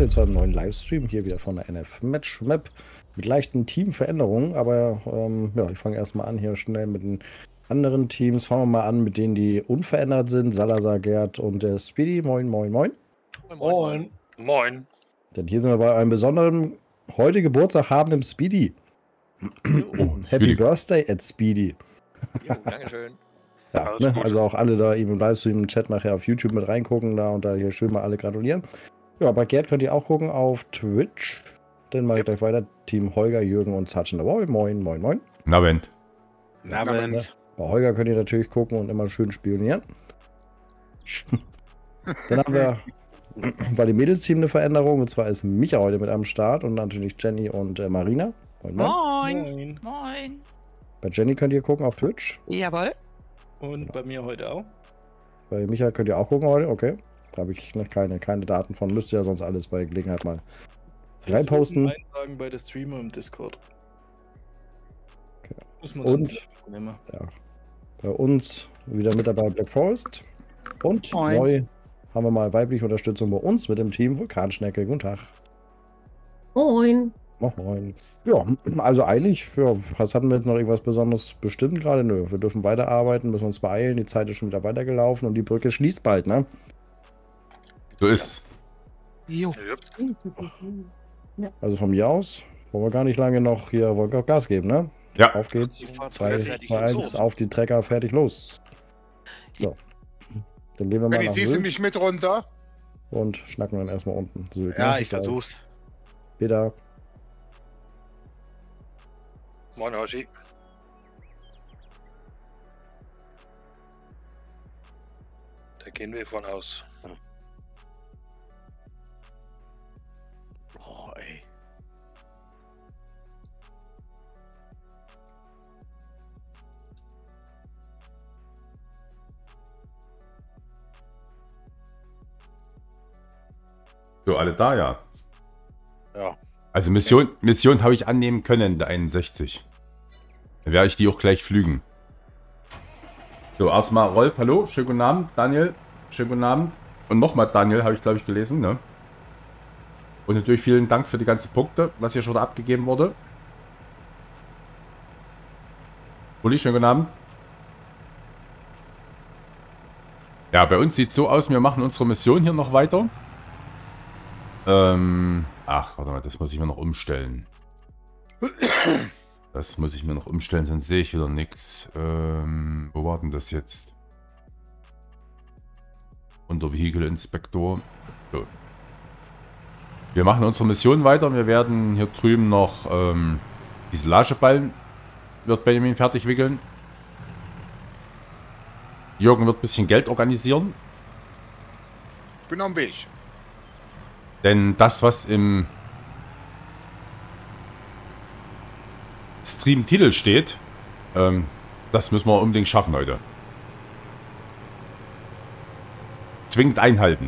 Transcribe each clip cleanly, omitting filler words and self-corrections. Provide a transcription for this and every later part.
Leute zu einem neuen Livestream hier wieder von der NF Match Map mit leichten Teamveränderungen, aber ja, ich fange erstmal an hier schnell mit den anderen Teams. Fangen wir mal an mit denen, die unverändert sind. Salazar, Gerd und der Speedy. Moin, moin, moin. Moin. Moin. Denn hier sind wir bei einem besonderen, heute Geburtstag habenden Speedy. Happy Birthday at Speedy. Jo, Dankeschön. Ja, ne? Also auch alle da eben im Livestream im Chat nachher auf YouTube mit reingucken da und da hier schön mal alle gratulieren. Ja, bei Gerd könnt ihr auch gucken auf Twitch. Dann mache ich gleich weiter. Team Holger, Jürgen und Satschen dabei. Moin, moin, moin. Nabend. Nabend. Bei Holger könnt ihr natürlich gucken und immer schön spionieren. Dann haben wir bei dem Mädels-Team eine Veränderung. Und zwar ist Micha heute mit am Start und natürlich Jenny und Marina. Moin, moin. Moin. Moin. Bei Jenny könnt ihr gucken auf Twitch. Jawohl. Und bei mir heute auch. Bei Micha könnt ihr auch gucken heute. Okay. Da habe ich noch keine Daten von. Müsst ihr ja sonst alles bei Gelegenheit mal reinposten. Eintragen bei der Streamer im Discord. Okay. Muss man Und ja, bei uns wieder mit dabei Black Forest. Und Moin. neu haben wir mal weibliche Unterstützung bei uns mit dem Team Vulkanschnecke. Guten Tag. Moin. Moin. Ja, also eigentlich, was hatten wir jetzt noch irgendwas Besonderes bestimmt gerade? Nö, wir dürfen weiterarbeiten, müssen uns beeilen. Die Zeit ist schon wieder weitergelaufen und die Brücke schließt bald, ne? So ist. Jo. Also von mir aus wollen wir gar nicht lange noch hier, wollen wir Gas geben, ne? Ja. Auf geht's. Die Fahrt 3, fertig 2, 1, auf die Trecker, fertig, los. So. Dann gehen wir mal Benny, nach ziehst du Sylt mich mit runter? und schnacken dann erstmal unten. Sylt, Ja, ne? ich versuch's. Peter. Moin, Hoshi. Da gehen wir von aus. Oh, ey. So, alle da, ja. Ja. Also Mission habe ich annehmen können, der 61. Dann werde ich die auch gleich flügen. So, erstmal Rolf, hallo, schönen guten Abend. Daniel, schönen guten Abend. Und nochmal Daniel, habe ich glaube ich gelesen, ne? Und natürlich vielen Dank für die ganzen Punkte, was hier schon abgegeben wurde. Uli, schönen guten Abend. Ja, bei uns sieht es so aus, wir machen unsere Mission hier noch weiter. Ach, warte mal, das muss ich mir noch umstellen. Das muss ich mir noch umstellen, sonst sehe ich wieder nichts. Wo war denn das jetzt? Unter Vehicle Inspektor. So. Wir machen unsere Mission weiter. Wir werden hier drüben noch diese Lageballen wird Benjamin fertig wickeln. Jürgen wird ein bisschen Geld organisieren. Ich bin am Weg. Denn das, was im Stream-Titel steht, das müssen wir unbedingt schaffen heute. Zwingend einhalten.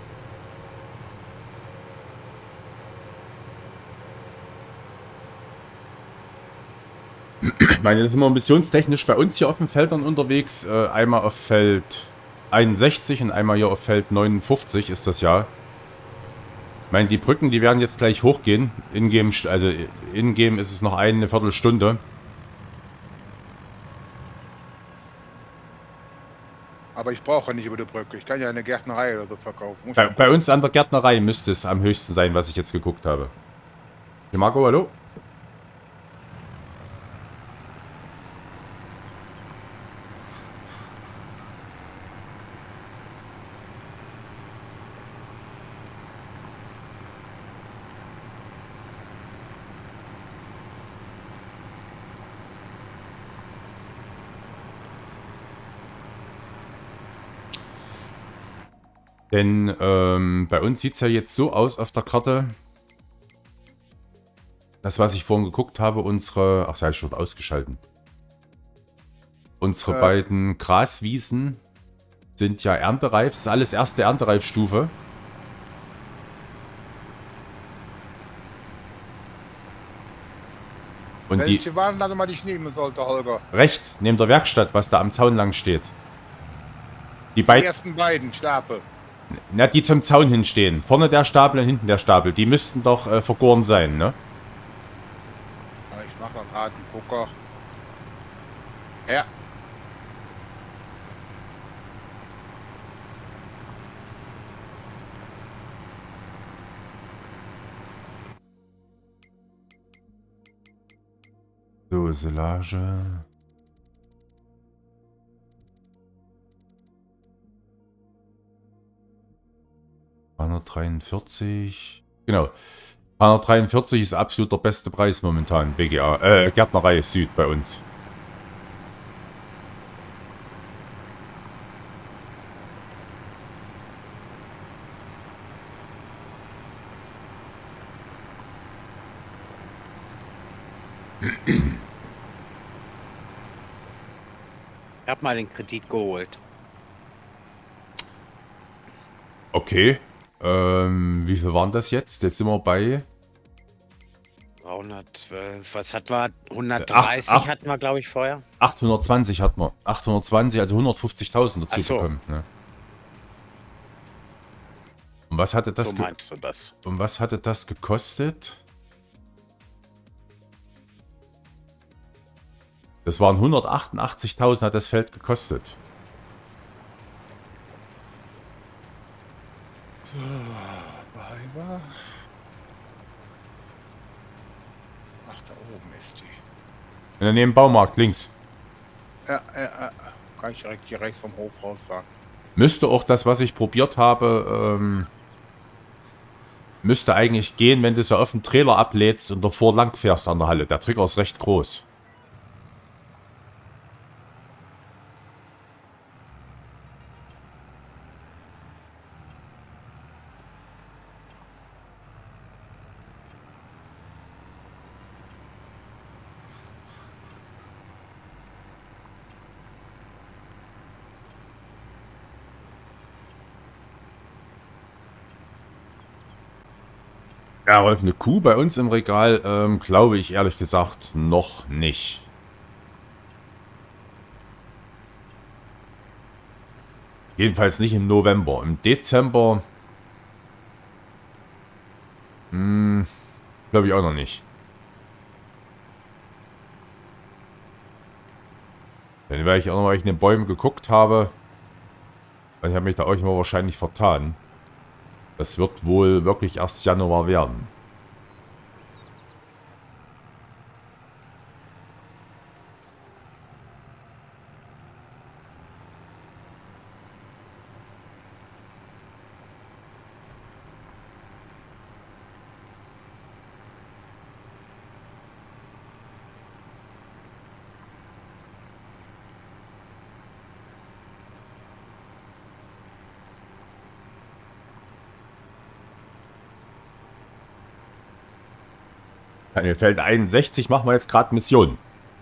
Ich meine, jetzt sind wir missionstechnisch bei uns hier auf den Feldern unterwegs. Einmal auf Feld 61 und einmal hier auf Feld 59 ist das ja. Ich meine, die Brücken, die werden jetzt gleich hochgehen. In-game ist es noch eine Viertelstunde. Aber ich brauche nicht über die Brücke. Ich kann ja eine Gärtnerei oder so verkaufen. Bei uns an der Gärtnerei müsste es am höchsten sein, was ich jetzt geguckt habe. Marco, hallo? Denn bei uns sieht es ja jetzt so aus auf der Karte. Das, was ich vorhin geguckt habe, unsere... Ach, sei schon ausgeschalten. Unsere beiden Graswiesen sind ja erntereif. Das ist alles erste Erntereifstufe. Und welche waren dann mal, die ich nehmen sollte, Holger? Rechts, neben der Werkstatt, was da am Zaun lang steht. Die Die ersten beiden, Stapel. Na, die zum Zaun hinstehen. Vorne der Stapel und hinten der Stapel. Die müssten doch vergoren sein, ne? Ja, ich mache mal gerade einen Gucker. Ja. So, Silage. $143. Genau. 143 ist absolut der beste Preis momentan. BGA. Gärtnerei Süd bei uns. Ich hab mal den Kredit geholt. Okay. Wie viel waren das jetzt? Jetzt sind wir bei 312. Was hatten wir? 130 hatten wir, glaube ich, vorher. 820 hatten wir. 820, also 150.000 dazu Ach so. bekommen. Ne? Und was hatte das? So meinst du das? Und was hatte das gekostet? Das waren 188.000 hat das Feld gekostet. Weiber. Ach, da oben ist die. In der neben Baumarkt links. Ja. Kann ich direkt hier rechts vom Hof rausfahren. Müsste auch das, was ich probiert habe, müsste eigentlich gehen, wenn du so auf den Trailer ablädst und davor lang fährst an der Halle. Der Trigger ist recht groß. Ja, Rolf, eine Kuh bei uns im Regal, glaube ich ehrlich gesagt noch nicht. Jedenfalls nicht im November. Im Dezember, glaube ich auch noch nicht. Dann werde ich auch noch, weil ich in den Bäumen geguckt habe, weil ich habe mich da auch immer wahrscheinlich vertan. Das wird wohl wirklich erst Januar werden. Mir fällt 61, machen wir jetzt gerade Mission.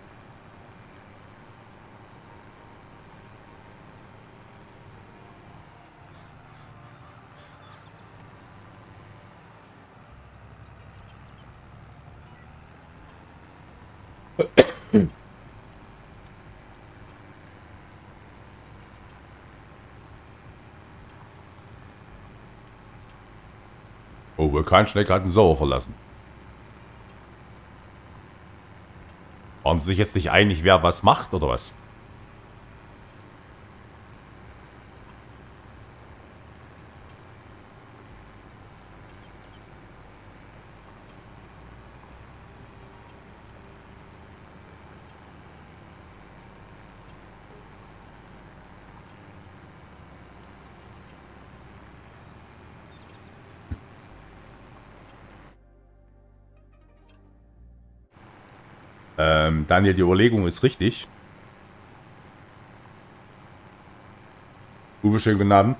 Oh, Vulkanschnecke hat den Server verlassen. Waren sie sich jetzt nicht einig, wer was macht, oder was? Daniel, die Überlegung ist richtig. Uwe, schönen guten Abend.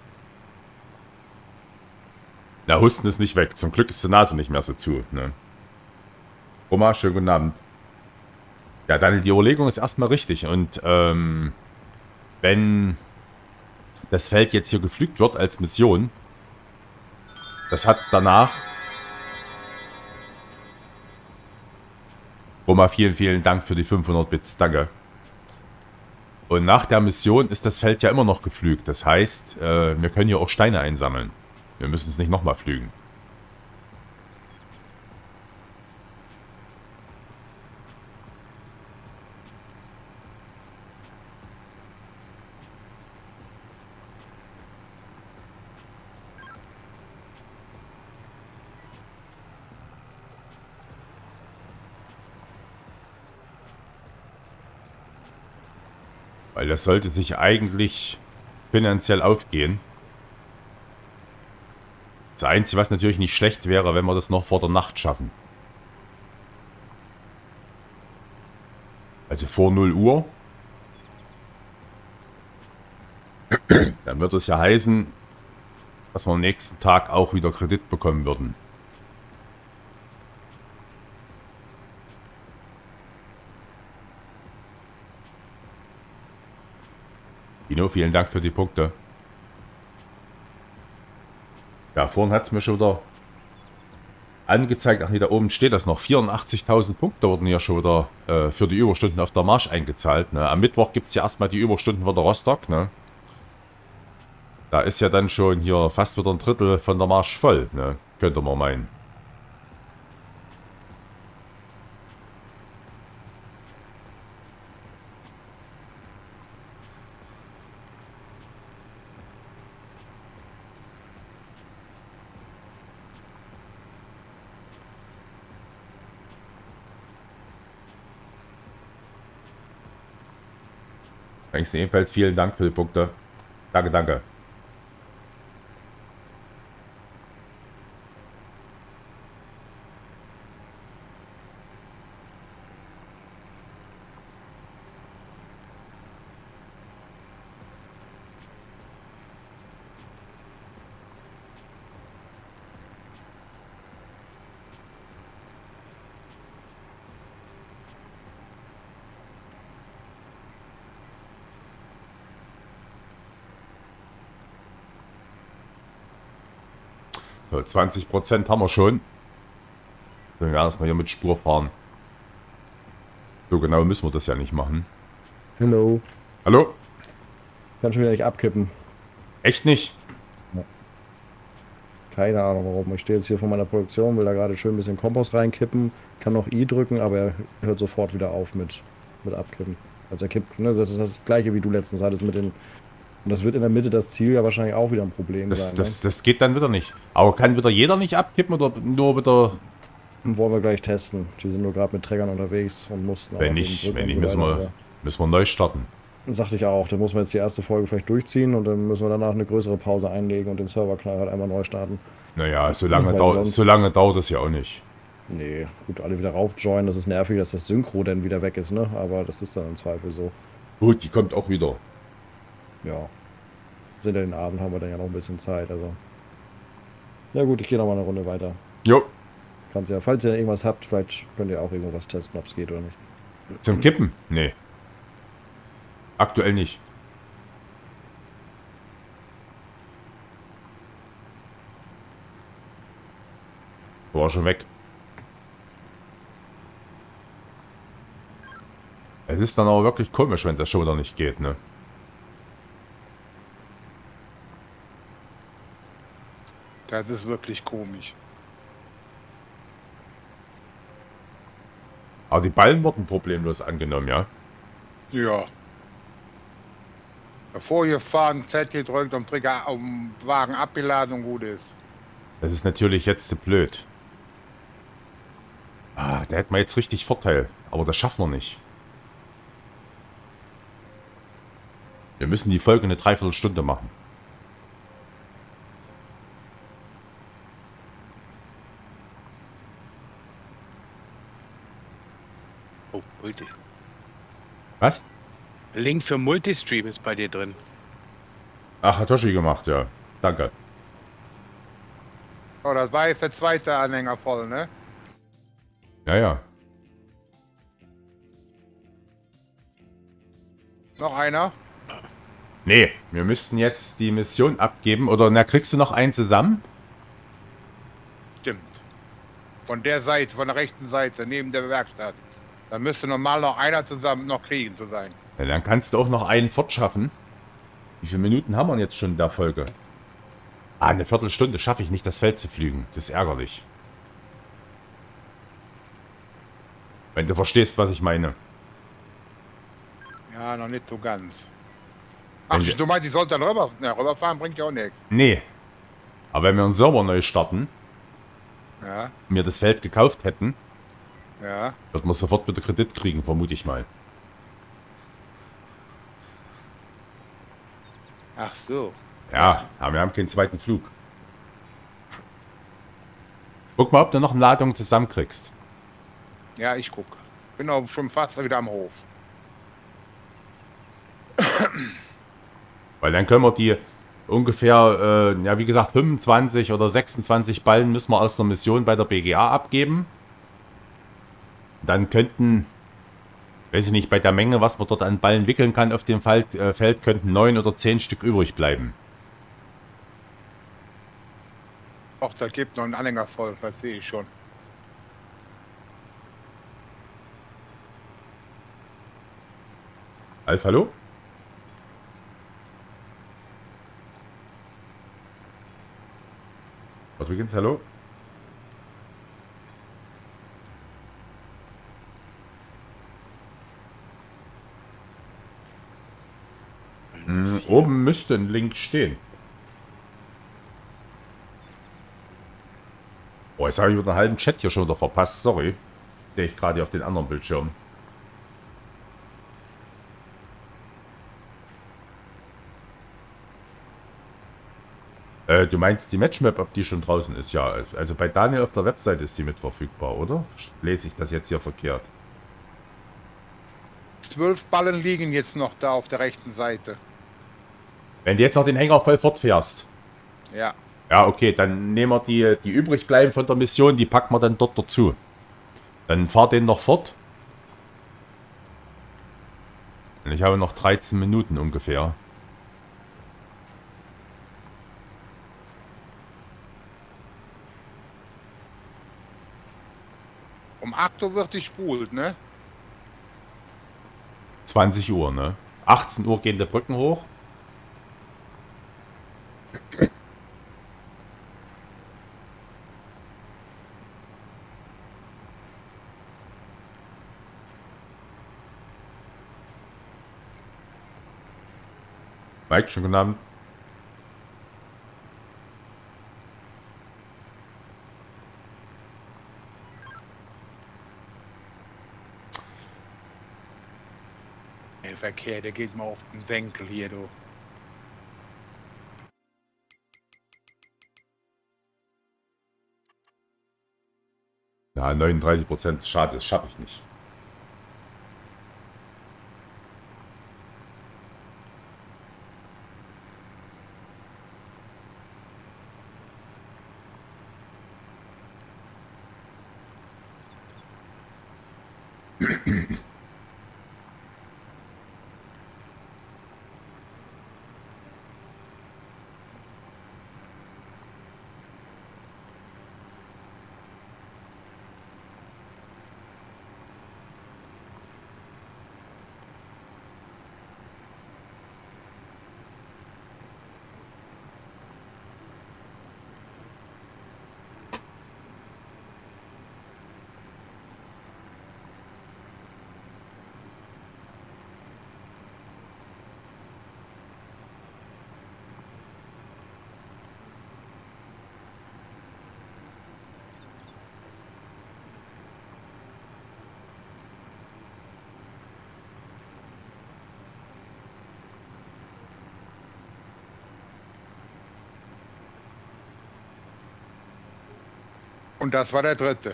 Der Husten ist nicht weg. Zum Glück ist die Nase nicht mehr so zu. Ne? Oma, schönen guten Abend. Ja, Daniel, die Überlegung ist erstmal richtig. Und wenn das Feld jetzt hier gepflügt wird als Mission, das hat danach... Oma, vielen, vielen Dank für die 500 Bits. Danke. Und nach der Mission ist das Feld ja immer noch geflügt. Das heißt, wir können hier auch Steine einsammeln. Wir müssen es nicht nochmal flügen. Weil das sollte sich eigentlich finanziell aufgehen. Das Einzige, was natürlich nicht schlecht wäre, wenn wir das noch vor der Nacht schaffen. Also vor 0 Uhr. Dann wird es ja heißen, dass wir am nächsten Tag auch wieder Kredit bekommen würden. Dino, vielen Dank für die Punkte. Ja, vorhin hat es mir schon wieder angezeigt. Ach nee, da oben steht das noch. 84.000 Punkte wurden ja schon wieder für die Überstunden auf der Marsch eingezahlt. Ne? Am Mittwoch gibt es ja erstmal die Überstunden für der Rostock. Ne? Da ist ja dann schon hier fast wieder ein Drittel von der Marsch voll. Ne? Könnte man meinen. Ebenfalls vielen Dank für die Punkte. Danke, danke. So, 20% haben wir schon. Dann werden wir erstmal hier mit Spur fahren. So genau müssen wir das ja nicht machen. Hallo. Hallo? Kann schon wieder nicht abkippen. Echt nicht? Keine Ahnung warum. Ich stehe jetzt hier vor meiner Produktion, will da gerade schön ein bisschen Kompost reinkippen. Kann noch I drücken, aber er hört sofort wieder auf mit abkippen. Also er kippt, ne? Das ist das gleiche wie du letztens hattest mit den... Und das wird in der Mitte das Ziel ja wahrscheinlich auch wieder ein Problem sein. Das geht dann wieder nicht. Aber kann wieder jeder nicht abkippen oder nur wieder... Wollen wir gleich testen. Die sind nur gerade mit Trägern unterwegs und mussten auch... Wenn nicht müssen wir neu starten. Sagte ich auch. Dann muss man jetzt die erste Folge vielleicht durchziehen und dann müssen wir danach eine größere Pause einlegen und den Serverknall halt einmal neu starten. Naja, so lange dauert es ja auch nicht. Nee, gut, alle wieder raufjoinen. Das ist nervig, dass das Synchro dann wieder weg ist, ne? Aber das ist dann im Zweifel so. Gut, die kommt auch wieder. Ja. Sind ja den Abend, haben wir dann ja noch ein bisschen Zeit, also. Ja gut, ich gehe noch mal eine Runde weiter. Jo. Kannst ja, falls ihr irgendwas habt, vielleicht könnt ihr auch irgendwo was testen, ob es geht oder nicht. Zum Kippen? Nee. Aktuell nicht. War schon weg. Es ist dann aber wirklich komisch, wenn das schon wieder nicht geht, ne? Das ist wirklich komisch. Aber die Ballen wurden problemlos angenommen, ja? Ja. Bevor ihr fahren, Z gedrückt, um Wagen abgeladen und gut ist. Das ist natürlich jetzt zu blöd. Ah, da hätten wir jetzt richtig Vorteil. Aber das schaffen wir nicht. Wir müssen die Folge eine Dreiviertelstunde machen. Oh, Multi. Was? Link für Multistream ist bei dir drin. Ach, hat Toshi gemacht, ja. Danke. Oh, das war jetzt der zweite Anhänger voll, ne? Ja, ja. Noch einer? Nee, wir müssten jetzt die Mission abgeben. Oder, na, kriegst du noch einen zusammen? Stimmt. Von der Seite, von der rechten Seite, neben der Werkstatt. Dann müsste normal noch einer zusammen noch kriegen zu sein. Ja, dann kannst du auch noch einen fortschaffen. Wie viele Minuten haben wir jetzt schon in der Folge? Ah, eine Viertelstunde schaffe ich nicht, das Feld zu flügen. Das ist ärgerlich. Wenn du verstehst, was ich meine. Ja, noch nicht so ganz. Ach, du meinst, ich sollte dann rüberfahren, bringt ja auch nichts. Nee. Aber wenn wir einen Server neu starten, Ja, und wir das Feld gekauft hätten, ja. wird man sofort wieder Kredit kriegen, vermute ich mal. Ach so. Ja, aber wir haben keinen zweiten Flug. Guck mal, ob du noch eine Ladung zusammenkriegst. Ja, ich guck. Bin auch schon fast wieder am Hof. Weil dann können wir die ungefähr, ja wie gesagt, 25 oder 26 Ballen müssen wir aus der Mission bei der BGA abgeben. Dann könnten, weiß ich nicht, bei der Menge, was man dort an Ballen wickeln kann auf dem Feld, könnten 9 oder 10 Stück übrig bleiben. Och, da gibt noch einen Anhänger voll, das sehe ich schon. Alf, hallo? Übrigens, hallo? Oben müsste ein Link stehen. Boah, jetzt habe ich wieder einen halben Chat hier schon wieder verpasst. Sorry. Sehe ich gerade auf den anderen Bildschirm. Du meinst die Matchmap, ob die schon draußen ist? Ja, also bei Daniel auf der Webseite ist die mit verfügbar, oder? Lese ich das jetzt hier verkehrt? 12 Ballen liegen jetzt noch da auf der rechten Seite. Wenn du jetzt noch den Hänger voll fortfährst. Ja. Ja, okay, dann nehmen wir die übrig bleiben von der Mission, die packen wir dann dort dazu. Dann fahr den noch fort. Und ich habe noch 13 Minuten ungefähr. Um 8 Uhr wird die spult, ne? 20 Uhr, ne? 18 Uhr gehen die Brücken hoch. Mike, schon guten Abend. Der Verkehr, der geht mal auf den Senkel hier, du. Ja, 39%. Schade, das schaffe ich nicht. Und das war der dritte.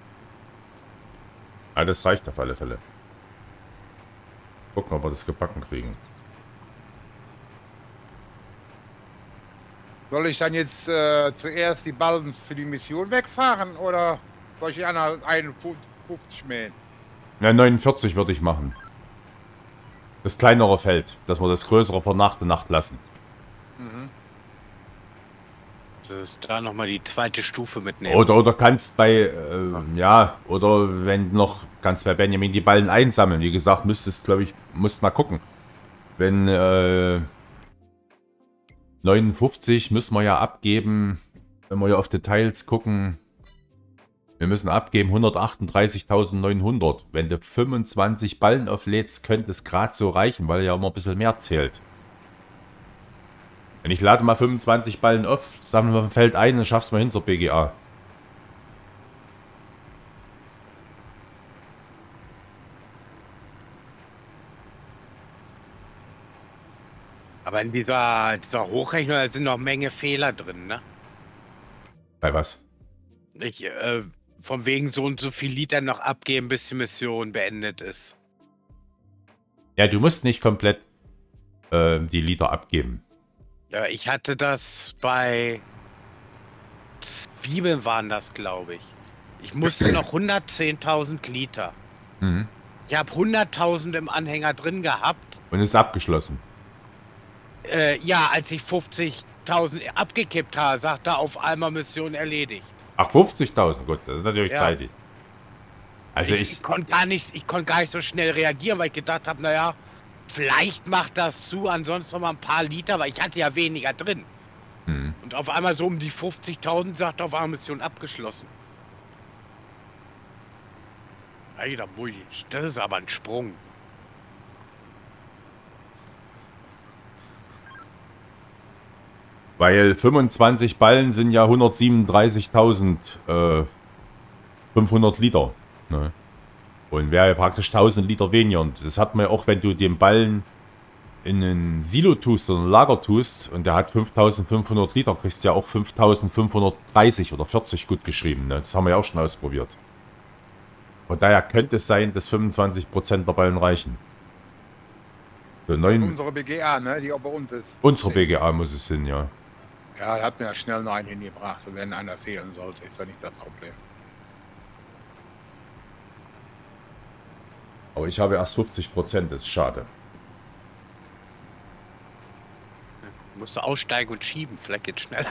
Ja, das reicht auf alle Fälle. Gucken, ob wir das gebacken kriegen. Soll ich dann jetzt zuerst die Ballen für die Mission wegfahren oder soll ich an 51 mähen? Ja, 49 würde ich machen. Das kleinere Feld, dass wir das größere für nach der Nacht lassen. Mhm. Das da nochmal die zweite Stufe mitnehmen. Oder kannst bei, ja, oder wenn noch, kannst bei Benjamin die Ballen einsammeln. Wie gesagt, müsstest, glaube ich, musst mal gucken. Wenn 59 müssen wir ja abgeben, wenn wir ja auf Details gucken. Wir müssen abgeben 138.900. Wenn du 25 Ballen auflädst, könnte es gerade so reichen, weil ja immer ein bisschen mehr zählt. Wenn ich lade mal 25 Ballen auf, sammeln wir vom Feld ein und schaffst mal hin zur BGA. Aber in dieser Hochrechnung da sind noch eine Menge Fehler drin, ne? Bei was? Von wegen so und so viel Liter noch abgeben, bis die Mission beendet ist. Ja, du musst nicht komplett die Liter abgeben. Ja, ich hatte das bei Zwiebeln waren das, glaube ich. Ich musste noch 110.000 Liter. Mhm. Ich habe 100.000 im Anhänger drin gehabt. Und ist abgeschlossen. Ja, als ich 50.000 abgekippt habe, sagt er auf einmal Mission erledigt. Ach, 50.000, gut, das ist natürlich Ja. zeitig. Also ich konnte gar nicht so schnell reagieren, weil ich gedacht habe, naja, vielleicht macht das zu, ansonsten noch mal ein paar Liter, weil ich hatte ja weniger drin. Mhm. Und auf einmal so um die 50.000 sagt er auf einmal Mission abgeschlossen. Alter, das ist aber ein Sprung. Weil 25 Ballen sind ja 137.500 Liter. Ne? Und wäre ja praktisch 1000 Liter weniger. Und das hat man ja auch, wenn du den Ballen in ein Silo tust oder ein Lager tust und der hat 5500 Liter, kriegst du ja auch 5530 oder 40 gut geschrieben. Ne? Das haben wir ja auch schon ausprobiert. Von daher könnte es sein, dass 25% der Ballen reichen. So, Unsere BGA, ne, die auch bei uns ist. unsere BGA muss es hin, ja. Ja, da hat mir ja schnell noch einen hingebracht. Und wenn einer fehlen sollte, ist ja nicht das Problem. Aber ich habe erst 50%, das ist schade. Musst du aussteigen und schieben, vielleicht geht's schneller.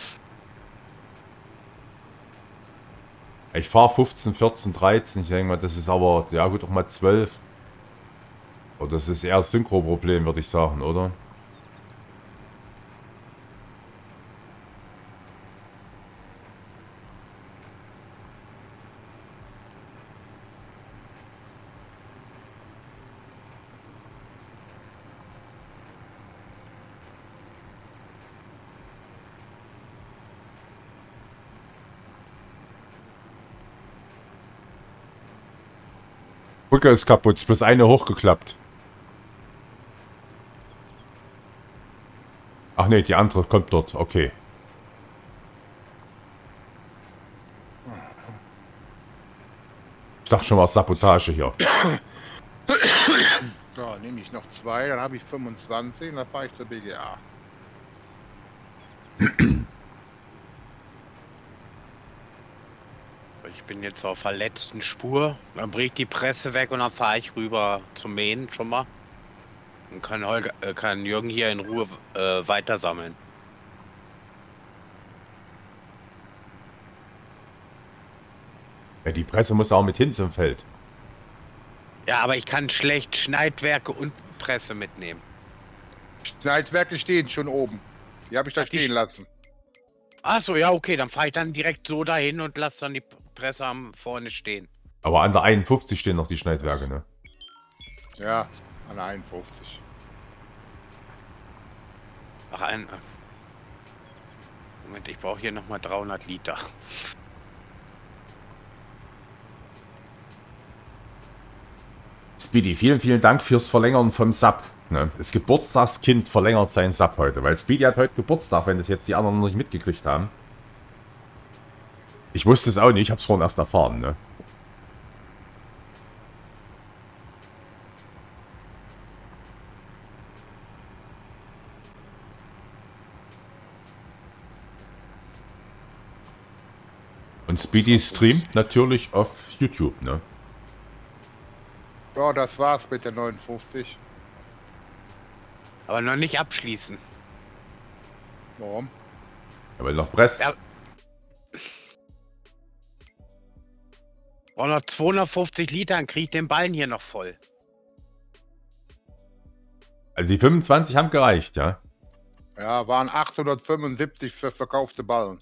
Ich fahre 15, 14, 13. Ich denke mal, das ist aber, ja gut, auch mal 12. Oder das ist eher ein Synchro-Problem, würde ich sagen, oder? Brücke ist kaputt, ist bloß eine hochgeklappt. Ach nee, die andere kommt dort, okay. Ich dachte schon, war Sabotage hier. So, nehme ich noch 2, dann habe ich 25 und dann fahre ich zur BGA. Ich bin jetzt auf der letzten Spur. Dann bringe ich die Presse weg und dann fahre ich rüber zum Mähen schon mal. Und kann Jürgen hier in Ruhe weiter sammeln. Ja, die Presse muss auch mit hin zum Feld. Ja, aber ich kann schlecht Schneidwerke und Presse mitnehmen. Schneidwerke stehen schon oben. Die habe ich da Ach, die stehen lassen. Achso, ja, okay, dann fahre ich dann direkt so dahin und lasse dann die Presse vorne stehen. Aber an der 51 stehen noch die Schneidwerke, ne? Ja, an der 51. Ach, Moment, ich brauche hier nochmal 300 Liter. Speedy, vielen, vielen Dank fürs Verlängern vom Sub. Ne? Das Geburtstagskind verlängert seinen Sub heute, weil Speedy hat heute Geburtstag, wenn das jetzt die anderen noch nicht mitgekriegt haben. Ich wusste es auch nicht, ich habe es vorhin erst erfahren, ne? Und Speedy streamt natürlich auf YouTube, ne? Ja, das war's mit der 59. Aber noch nicht abschließen. Warum? Aber noch presst. Ja. Brauche noch 250 Liter, dann kriege ich den Ballen hier noch voll. Also die 25 haben gereicht, ja. Ja, waren 875 für verkaufte Ballen.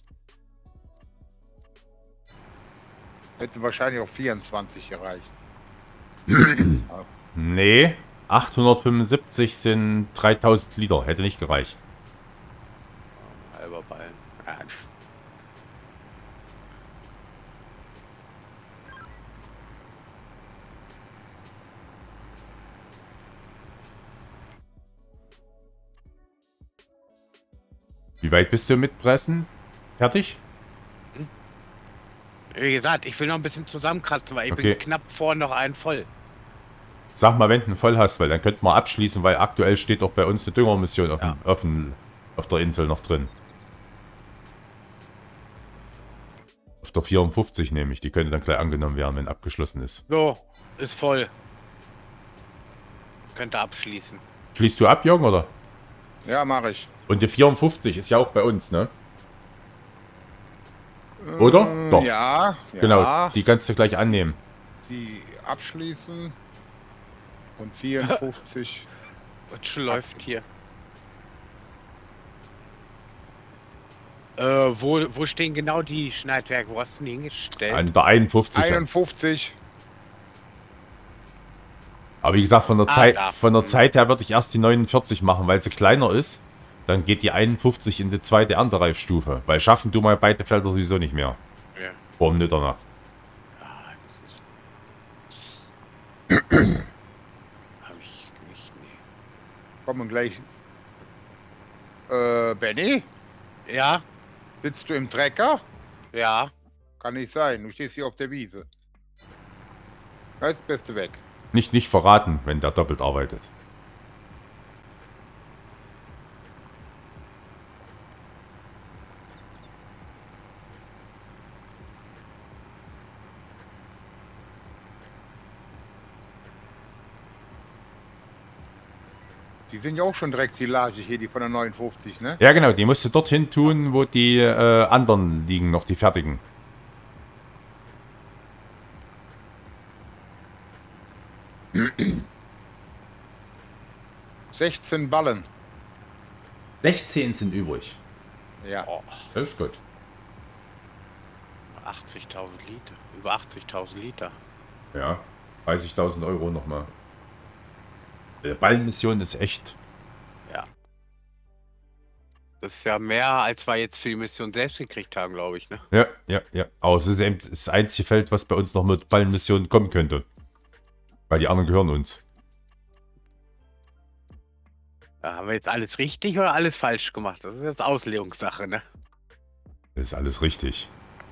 Hätten wahrscheinlich auch 24 gereicht. Nee, 875 sind 3000 Liter. Hätte nicht gereicht. Halber Ballen. Ja. Wie weit bist du mit Pressen? Fertig? Wie gesagt, ich will noch ein bisschen zusammenkratzen, weil ich Okay. bin knapp vor noch einen voll. Sag mal, wenn du einen voll hast, weil dann könnten wir abschließen, weil aktuell steht doch bei uns eine Düngermission auf der Insel noch drin. Auf der 54 nämlich. Die könnte dann gleich angenommen werden, wenn abgeschlossen ist. So, ist voll. Könnte abschließen. Schließt du ab, Jürgen, oder? Ja, mache ich. Und die 54 ist ja auch bei uns, ne? Oder? Doch. Ja, Genau, ja. die kannst du gleich annehmen. Die abschließen. Und 54. Was schon läuft hier? Wo stehen genau die Schneidwerke? Wo hast du die hingestellt? An der 51. 51. Aber wie gesagt, von der Da. Zeit her würde ich erst die 49 machen, weil sie kleiner ist. Dann geht die 51 in die zweite Erntereifstufe. Weil schaffen du mal beide Felder sowieso nicht mehr. Ja. Vor Mitternacht. Hab ich nicht, nee. Kommen gleich. Benny? Ja, Sitzt du im Trecker? ja. Kann nicht sein. Du stehst hier auf der Wiese. Jetzt bist du weg. Nicht verraten, wenn der doppelt arbeitet. Die sind ja auch schon direkt Silage hier, die von der 59, ne? Ja genau, die musst du dorthin tun, wo die anderen liegen, noch die fertigen. ...16 Ballen. 16 sind übrig. Ja. Oh, Das ist gut. 80.000 Liter. Über 80.000 Liter. Ja, 30.000 Euro nochmal. Die Ballenmission ist echt. Ja. Das ist ja mehr, als wir jetzt für die Mission selbst gekriegt haben, glaube ich, ne? Ja. Aber es ist eben das einzige Feld, was bei uns noch mit Ballenmissionen kommen könnte. Weil die anderen gehören uns. Ja, haben wir jetzt alles richtig oder alles falsch gemacht? Das ist jetzt Auslegungssache, ne? Das ist alles richtig.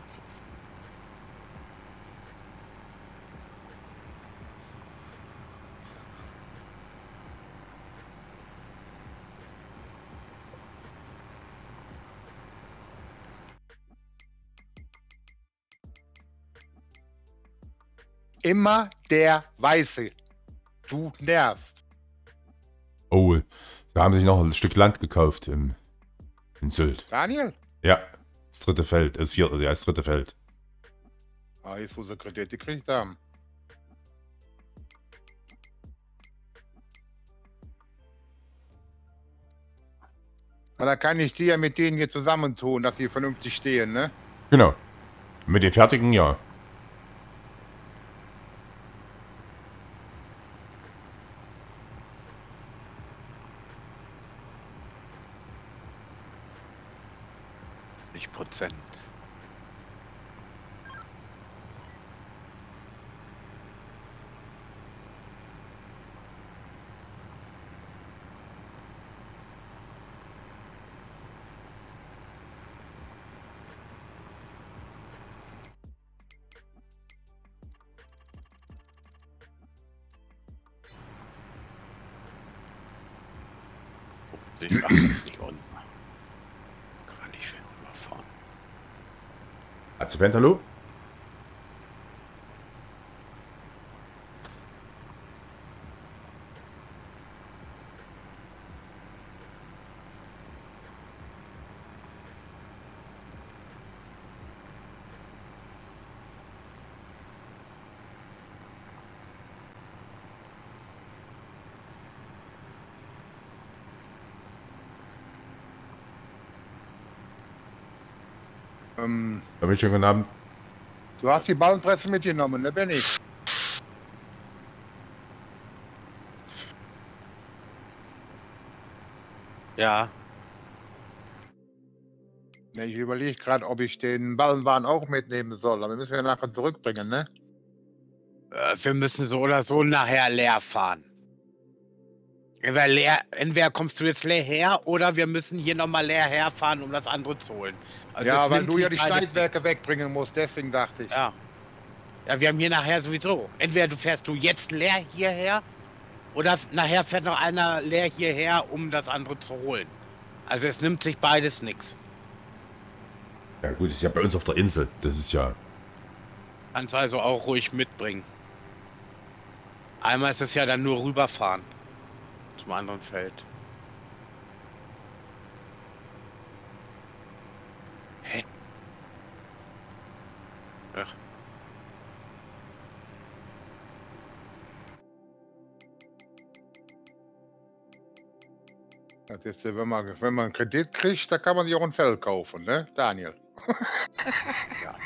Immer der Weiße. Du nervst. Oh, da haben sich noch ein Stück Land gekauft in Sylt. Daniel? Ja, das dritte Feld, das vierte, ja, das dritte Feld. Ah, jetzt wo sie Kredit gekriegt haben. Na, da kann ich die ja mit denen hier zusammentun, dass sie vernünftig stehen, ne? Genau. Mit den fertigen, ja. %. Ich mache jetzt nicht unten. Kann ich schön rüberfahren. Azuvent, hallo? Damit schönen guten Abend. Du hast die Ballenpresse mitgenommen, ne Benny? Ja. Ne, ich überlege gerade, ob ich den Ballenwagen auch mitnehmen soll. Aber müssen wir nachher zurückbringen, ne? Wir müssen so oder so nachher leer fahren. Entweder kommst du jetzt leer her oder wir müssen hier nochmal leer herfahren, um das andere zu holen. Also Ja, es weil nimmt du ja sich die beides Schneidwerke nichts. wegbringen musst, deswegen dachte ich. Ja. Ja, wir haben hier nachher sowieso. Entweder du fährst jetzt leer hierher oder nachher fährt noch einer leer hierher, um das andere zu holen. Also es nimmt sich beides nichts. Ja gut, ist ja bei uns auf der Insel. Das ist ja... Kannst also auch ruhig mitbringen. Einmal ist es ja dann nur rüberfahren zum anderen Feld. Hä? Ach. Das ist, wenn man einen Kredit kriegt, da kann man sich auch ein Feld kaufen, ne, Daniel? Ja.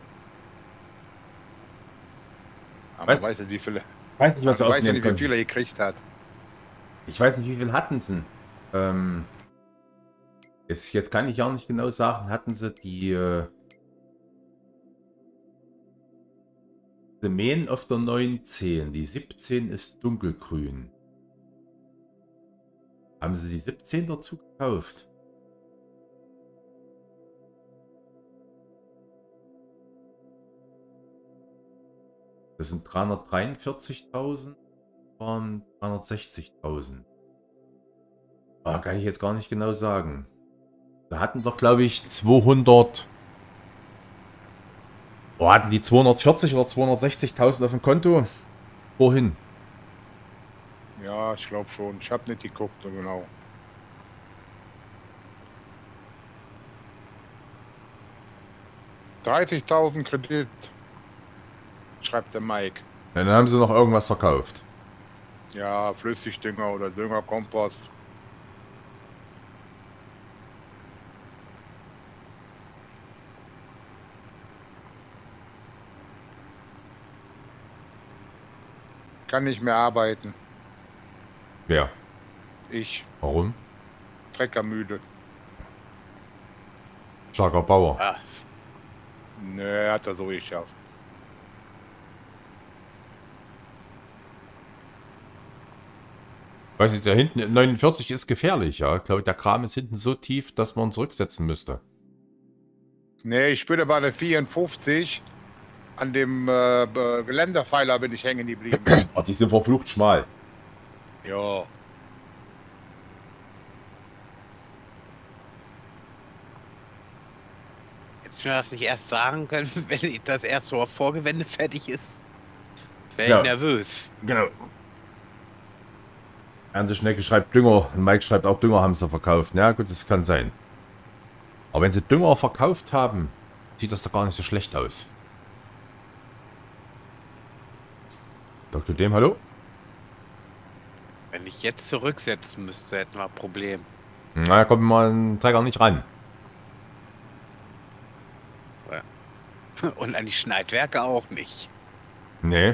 Aber Weißt- man weiß nicht, wie viele, Ich weiß nicht, was man er weiß ja aufnehmen nicht, wie können. viel er gekriegt hat. Ich weiß nicht, wie viel hatten sie. Jetzt kann ich ja nicht genau sagen, hatten sie die Mähen auf der 19. Die 17 ist dunkelgrün. Haben sie die 17 dazu gekauft? Das sind 343.000 und 360.000. Kann ich jetzt gar nicht genau sagen. Da hatten doch, glaube ich, 200... hatten die 240 oder 260.000 auf dem Konto? Wohin? Ja, ich glaube schon. Ich habe nicht geguckt, so genau. $30.000 Kredit, schreibt der Mike. Ja, dann haben sie noch irgendwas verkauft. Ja, Flüssigdünger oder Düngerkompost. Kann nicht mehr arbeiten. Wer? Ich, Warum? treckermüde. Starker Bauer. Ah, Nö, hat er so geschafft. Weiß nicht, da hinten 49 ist gefährlich, ja. Ich glaube, der Kram ist hinten so tief, dass man zurücksetzen müsste. Nee, ich bin bei der 54. An dem Geländerpfeiler bin ich hängen geblieben. Oh, die sind verflucht schmal. Ja. hättest du mir das nicht erst sagen können, wenn das erst so auf Vorgewende fertig ist? Wäre Ja. ich nervös. Genau. Ernte Schnecke schreibt Dünger und Mike schreibt auch Dünger haben sie verkauft. Ja gut, das kann sein. Aber wenn sie Dünger verkauft haben, sieht das doch gar nicht so schlecht aus. Dr. Dem, hallo? Wenn ich jetzt zurücksetzen müsste, hätten wir ein Problem. Na, da kommt man ein Träger nicht ran. Und an die Schneidwerke auch nicht. Nee.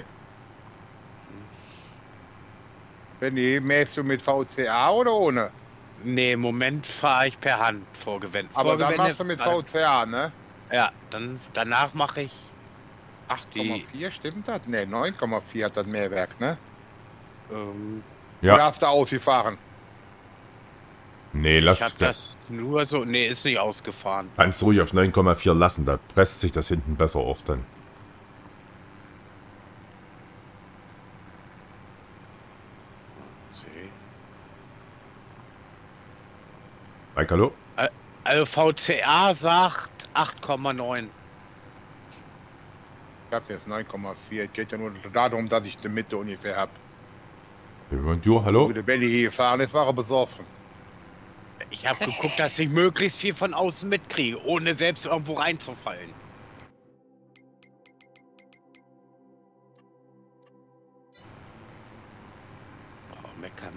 Benni, mähst du mit VCA oder ohne? Nee, im Moment fahre ich per Hand Vorgewende. Aber dann machst du mit VCA, ne? Ja, danach mache ich 8,4 stimmt das? Ne, 9,4 hat das Mehrwerk, ne? Ja. Oder hast du ausgefahren? Nee, Ich lass. habe das nur so. Nee, ist nicht ausgefahren. Kannst du ruhig auf 9,4 lassen, da presst sich das hinten besser auf dann. Mike, hallo? Also VCA sagt 8,9. Ich hab jetzt 9,4. Geht ja nur darum, dass ich die Mitte ungefähr hab. Und du, hallo? Wo der Belly hier gefahren ist, war er besoffen. Ich habe geguckt, dass ich möglichst viel von außen mitkriege, ohne selbst irgendwo reinzufallen. Oh, mecker.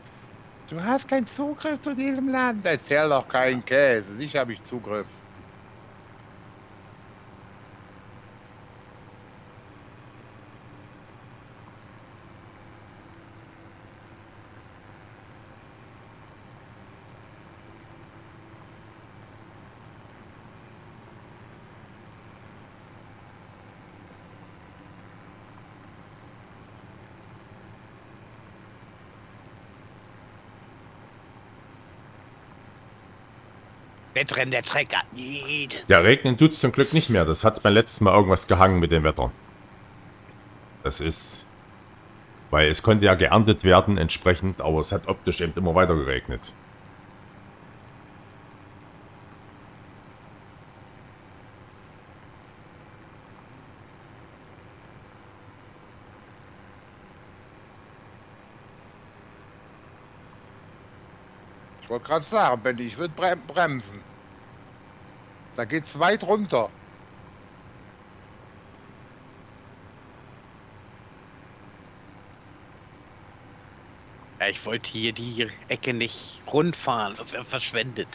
Du hast keinen Zugriff zu diesem Land. Erzähl doch keinen Käse. Sicher habe ich Zugriff. Wettrennen der Trecker. Nee. Ja, regnen tut's zum Glück nicht mehr. Das hat beim letzten Mal irgendwas gehangen mit dem Wetter. Das ist... Weil es konnte ja geerntet werden entsprechend, aber es hat optisch eben immer weiter geregnet. Ich wollte gerade sagen, Benny, ich würde bremsen. Da geht's weit runter. Ja, ich wollte hier die Ecke nicht rund fahren, das wäre verschwendet.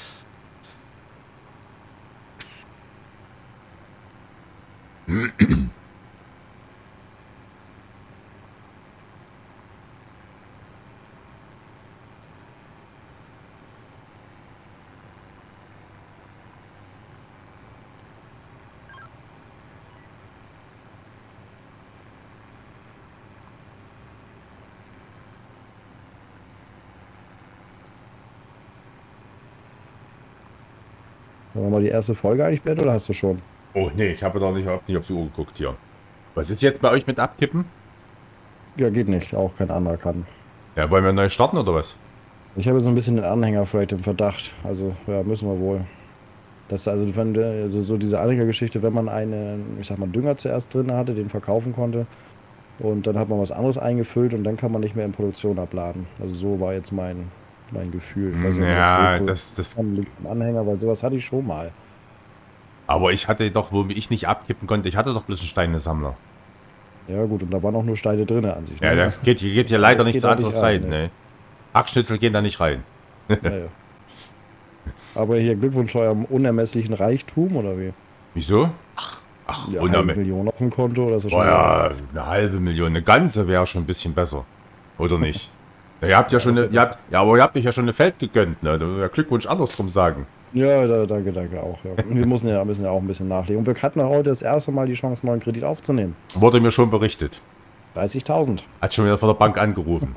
Wollen wir mal die erste Folge eigentlich beenden oder hast du schon? Oh, nee, ich habe doch nicht auf die Uhr geguckt hier. Was ist jetzt bei euch mit Abkippen? Ja, geht nicht. Auch kein anderer kann. Ja, wollen wir neu starten oder was? Ich habe so ein bisschen den Anhänger vielleicht im Verdacht. Also, ja, müssen wir wohl. Das also, wenn, also so diese Anhängergeschichte, wenn man einen, ich sag mal, Dünger zuerst drin hatte, den verkaufen konnte und dann hat man was anderes eingefüllt und dann kann man nicht mehr in Produktion abladen. Also so war jetzt mein Gefühl. Ich weiß nicht, ob Ja, das das... liegt am Anhänger, weil sowas hatte ich schon mal. Aber ich hatte doch, wo ich nicht abkippen konnte, ich hatte doch bloß einen Steinesammler. Ja gut, und da waren auch nur Steine drin an sich. Ja, Ne? da geht hier leider Das nichts geht da anderes nicht rein, rein, ne? Hackschnitzel gehen da nicht rein. Ja, ja. Aber hier Glückwunsch eurem unermesslichen Reichtum, oder wie? Wieso? Ach, Ja, 1 Million auf dem Konto, oder ist das schon? Oh ja, eine halbe Million, eine ganze wäre schon ein bisschen besser. Oder nicht? Ja, ihr habt ja schon, aber ihr habt mich ja schon ein Feld gegönnt, ne? Da will ja Glückwunsch andersrum sagen. Ja, danke auch. Ja. Wir müssen ja auch ein bisschen nachlegen. Und wir hatten heute das erste Mal die Chance, einen neuen Kredit aufzunehmen. Wurde mir schon berichtet. 30.000. Hat schon wieder von der Bank angerufen.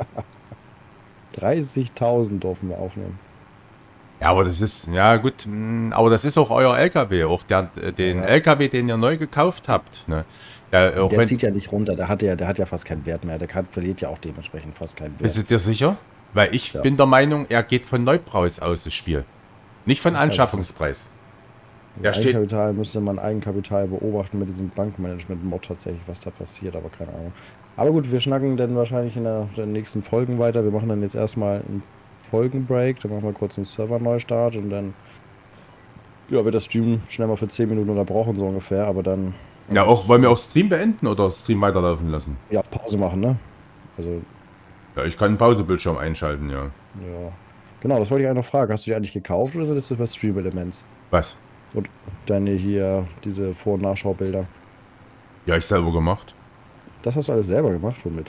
30.000 dürfen wir aufnehmen. Ja, aber das ist, ja gut, aber das ist auch euer LKW, auch den LKW, den ihr neu gekauft habt. Ne? Der zieht ja nicht runter, der hat ja fast keinen Wert mehr, verliert ja auch dementsprechend fast keinen Wert. Bist du dir sicher? Weil ich bin der Meinung, er geht von Neupreis aus, das Spiel. Nicht von Anschaffungspreis. Eigenkapital müsste man Eigenkapital beobachten mit diesem Bankmanagement-Mod tatsächlich, was da passiert, aber keine Ahnung. Aber gut, wir schnacken dann wahrscheinlich in den nächsten Folgen weiter. Wir machen dann jetzt erstmal einen Folgenbreak, dann machen wir kurz einen Server-Neustart und dann wird das Stream schnell mal für 10 Minuten unterbrochen, so ungefähr, aber dann... Ja, auch, wollen wir auch Stream beenden oder Stream weiterlaufen lassen? Ja, auf Pause machen, ne? Also... Ja, ich kann einen Pausebildschirm einschalten, ja. Ja. Genau, das wollte ich eigentlich noch fragen. Hast du die eigentlich gekauft oder ist das über Stream Elements? Was? Und deine hier, diese Vor- und Nachschaubilder. Ja, ich selber gemacht. Das hast du alles selber gemacht, womit?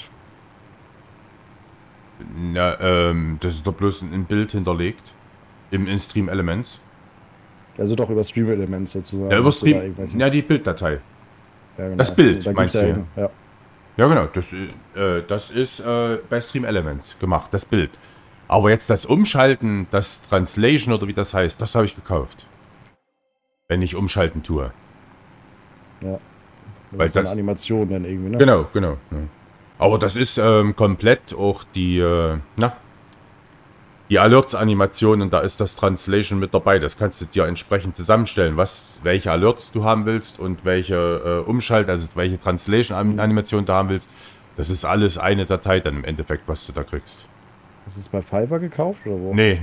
Ja, das ist doch bloß ein Bild hinterlegt. In Stream Elements. Also doch über Stream Elements sozusagen. Ja, über Stream. Ja, die Bilddatei. Ja, genau. Das Bild, da meinst du? Ja. Ja, genau. Das ist bei Stream Elements gemacht, das Bild. Aber jetzt das Umschalten, das Translation oder wie das heißt, das habe ich gekauft. Wenn ich umschalten tue. Ja. Weil ist so eine Animation dann irgendwie, ne? Genau. Ja. Aber das ist komplett auch die Alerts-Animation und da ist das Translation mit dabei. Das kannst du dir entsprechend zusammenstellen, welche Alerts du haben willst und welche also welche Translation-Animation du haben willst. Das ist alles eine Datei dann im Endeffekt, was du da kriegst. Hast du es bei Fiverr gekauft oder wo? Nee,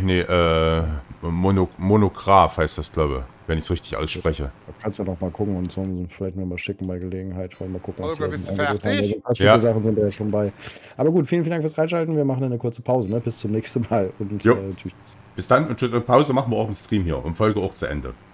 Monograph heißt das, glaube ich, wenn ich es richtig ausspreche. Da kannst du ja noch mal gucken und so vielleicht mir mal schicken bei Gelegenheit. Mal gucken, was Holger, bist du fertig? Ein paar Sachen sind ja schon bei. Aber gut, vielen Dank fürs Reinschalten. Wir machen eine kurze Pause, ne? Bis zum nächsten Mal. Und tschüss. Bis dann und tschüss. Pause machen wir auch im Stream hier und Folge auch zu Ende.